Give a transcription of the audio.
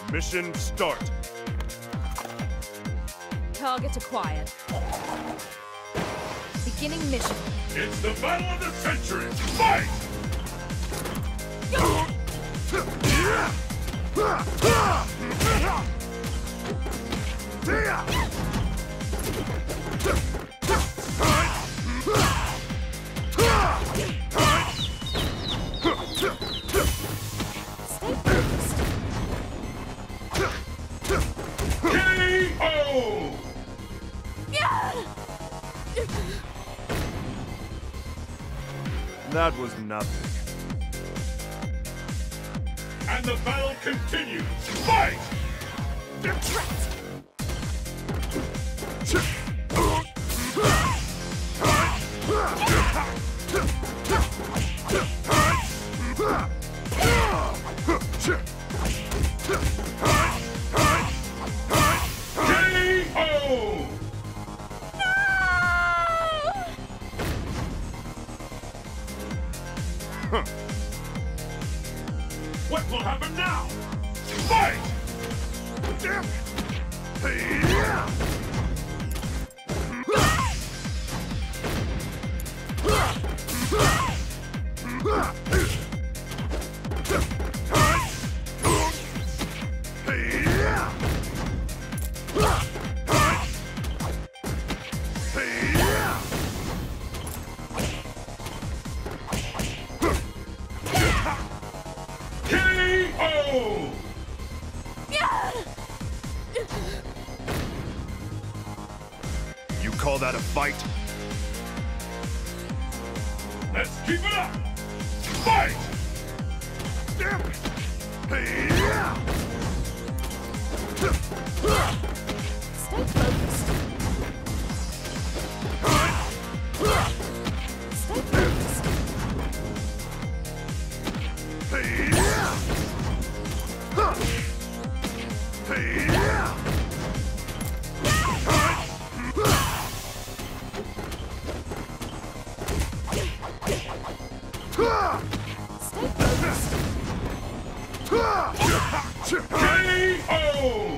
Mission start. Target acquired. Beginning mission. It's the battle of the century! Fight! KO! That was nothing. And the battle continues! Fight! KO! What will happen now? Fight! KO! You call that a fight? Let's keep it up! Fight! Stay focused. Stay focused. Stay focused. KO!